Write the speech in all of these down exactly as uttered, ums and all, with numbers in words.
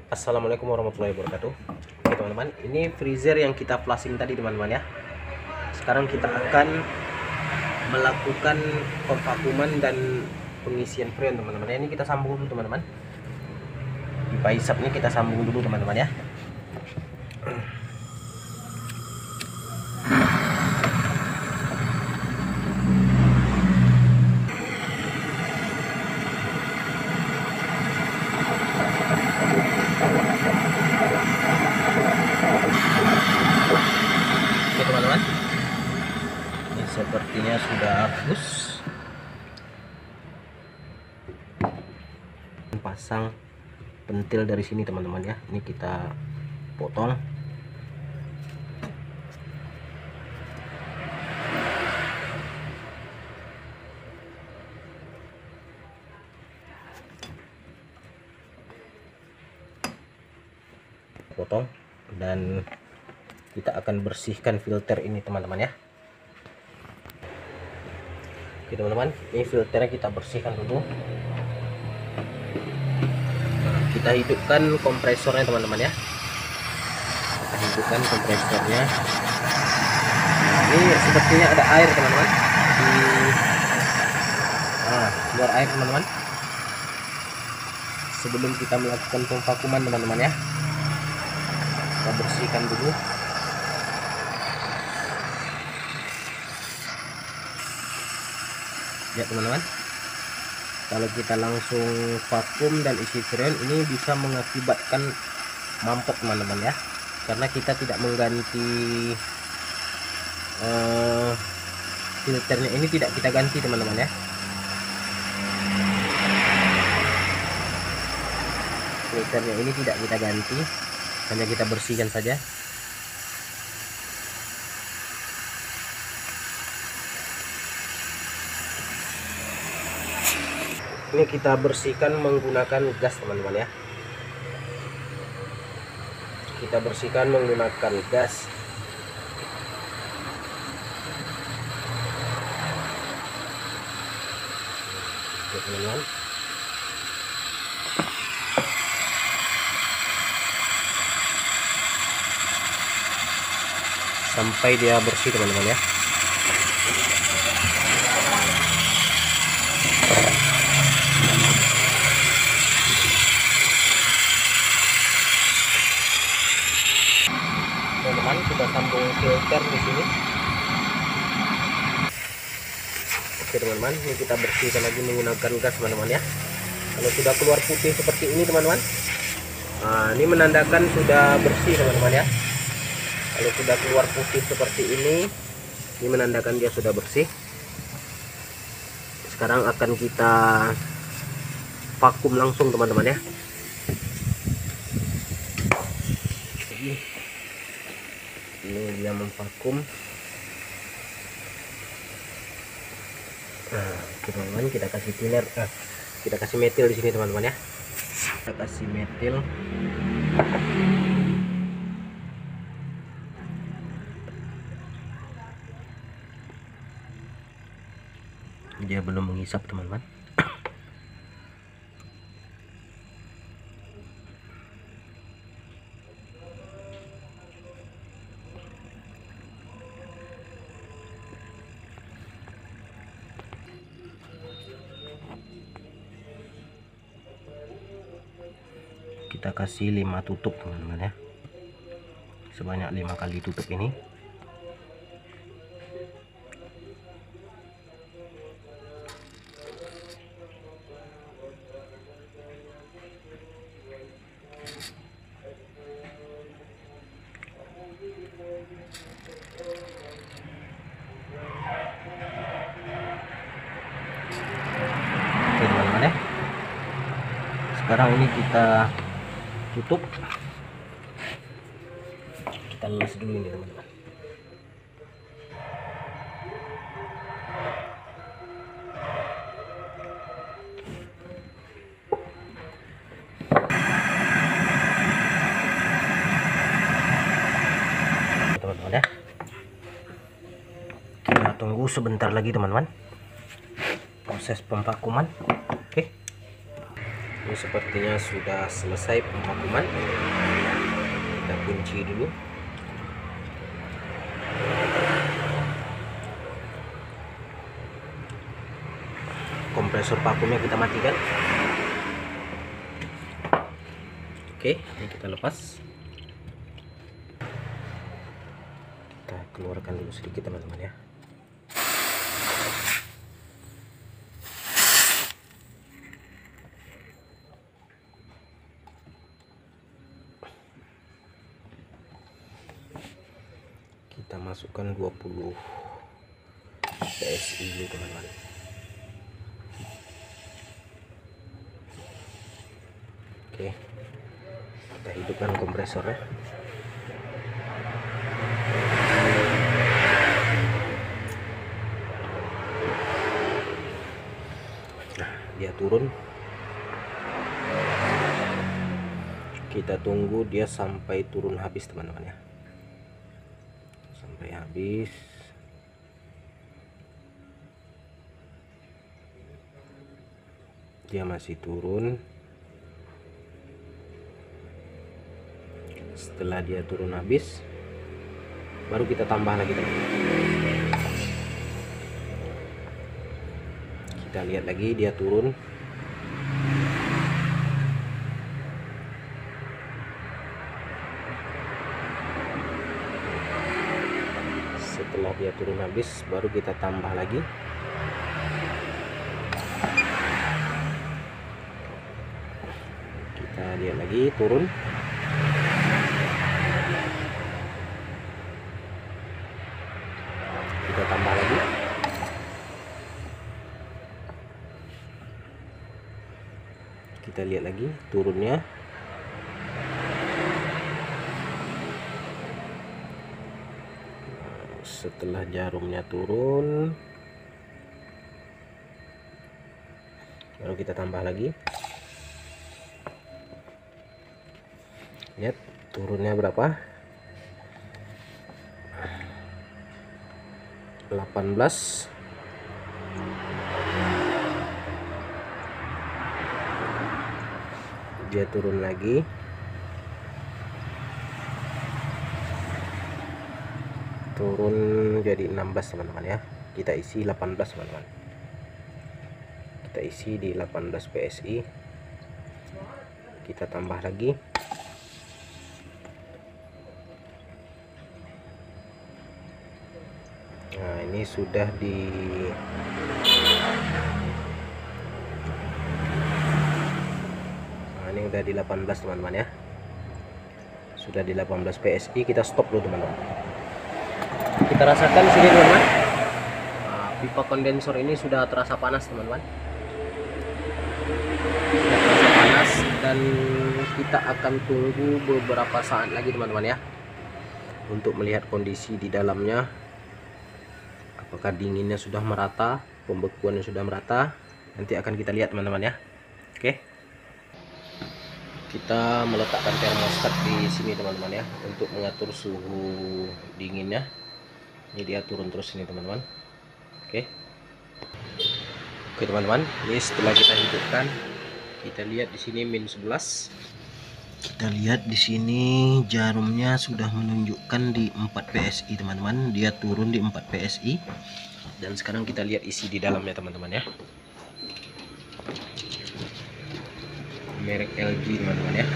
Assalamualaikum warahmatullahi wabarakatuh. Oke teman-teman, ini freezer yang kita flushing tadi teman-teman ya. Sekarang kita akan melakukan pemvakuuman dan pengisian freon teman-teman. Ini kita sambung dulu teman-teman. Pipa hisapnya kita sambung dulu teman-teman ya. Oke teman-teman, ini sepertinya sudah bagus. Pasang pentil dari sini teman-teman ya. Ini kita potong. Potong dan kita akan bersihkan filter ini teman-teman ya. Oke teman-teman, ini filternya kita bersihkan dulu. Kita hidupkan kompresornya teman-teman ya. Kita hidupkan kompresornya. Ini sepertinya ada air teman-teman. Di nah, keluar air teman-teman. Sebelum kita melakukan pemvakuuman teman-teman ya, kita bersihkan dulu. Ya teman-teman, kalau kita langsung vakum dan isi freon ini bisa mengakibatkan mampet teman-teman ya, karena kita tidak mengganti uh, filternya. Ini tidak kita ganti teman-teman ya. Filternya ini tidak kita ganti, hanya kita bersihkan saja. Ini kita bersihkan menggunakan gas teman-teman ya. Kita bersihkan menggunakan gas. Oke teman-teman, sampai dia bersih teman-teman ya. Teman-teman, kita sambung filter di sini. Oke teman-teman, ini kita bersihkan lagi menggunakan gas teman-teman ya. Kalau sudah keluar putih seperti ini teman-teman, nah, ini menandakan sudah bersih teman-teman ya. Kalau sudah keluar putih seperti ini, ini menandakan dia sudah bersih. Sekarang akan kita vakum langsung teman-teman ya. Ini dia memvakum. Nah, teman-teman, kita kasih thinner, eh, kita kasih metil di sini teman-teman ya. Kita kasih metil. Dia belum menghisap teman-teman. Kita kasih lima tutup teman-teman ya, sebanyak lima kali tutup ini. Oke teman-teman ya, sekarang ini kita tutup, kita lelas dulu ini teman-teman. Teman-teman ya, kita tunggu sebentar lagi teman-teman proses pemvakuman. Oke. Ini sepertinya sudah selesai pemvakuman. Kita kunci dulu. Kompresor vakumnya kita matikan. Oke, ini kita lepas. Kita keluarkan dulu sedikit teman-teman ya. Kita masukkan dua puluh P S I dulu teman-teman. Oke, kita hidupkan kompresornya. Nah, dia turun. Kita tunggu dia sampai turun habis teman-teman ya. Sampai habis. Dia masih turun. Setelah dia turun habis, baru kita tambah lagi teman-teman. Kita lihat lagi dia turun. Setelah dia turun habis, baru kita tambah lagi. Kita lihat lagi turun. Kita tambah lagi. Kita lihat lagi turunnya. Setelah jarumnya turun, baru kita tambah lagi. Lihat turunnya berapa? delapan belas. Dia turun lagi. Turun jadi enam belas teman-teman ya. Kita isi delapan belas teman-teman. Kita isi di delapan belas P S I. Kita tambah lagi. Nah, ini sudah di Nah, ini udah di delapan belas teman-teman ya. Sudah di delapan belas P S I. Kita stop dulu teman-teman. Kita rasakan sini teman-teman. Nah, pipa kondensor ini sudah terasa panas teman-teman. Sudah terasa panas dan kita akan tunggu beberapa saat lagi teman-teman ya, untuk melihat kondisi di dalamnya. Apakah dinginnya sudah merata, pembekuannya sudah merata, nanti akan kita lihat teman-teman ya. Oke, kita meletakkan termostat di sini teman-teman ya, untuk mengatur suhu dinginnya. Ini dia turun terus ini teman-teman. Oke, oke teman-teman, ini setelah kita hidupkan, kita lihat di sini min sebelas. Kita lihat di sini jarumnya sudah menunjukkan di empat P S I teman-teman. Dia turun di empat P S I. Dan sekarang kita lihat isi di dalamnya teman-teman ya. Merek L G teman-teman ya.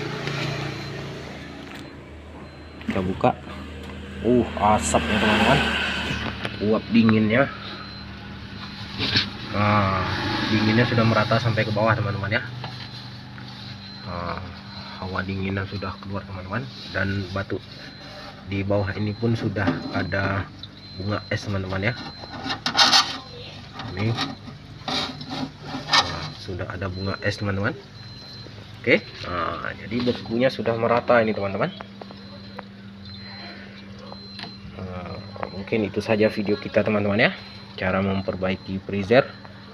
Kita buka. Uh, asapnya teman-teman. Uap dinginnya. Nah, dinginnya sudah merata sampai ke bawah teman-teman ya. Nah, hawa dinginnya sudah keluar teman-teman, dan batu di bawah ini pun sudah ada bunga es teman-teman ya. Ini nah, sudah ada bunga es teman-teman. Oke, nah, jadi bekunya sudah merata ini teman-teman. Nah, mungkin itu saja video kita teman-teman ya, cara memperbaiki freezer.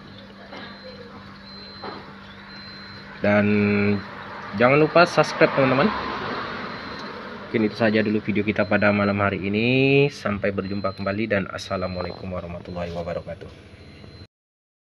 Dan jangan lupa subscribe teman-teman. Mungkin itu saja dulu video kita pada malam hari ini. Sampai berjumpa kembali dan assalamualaikum warahmatullahi wabarakatuh.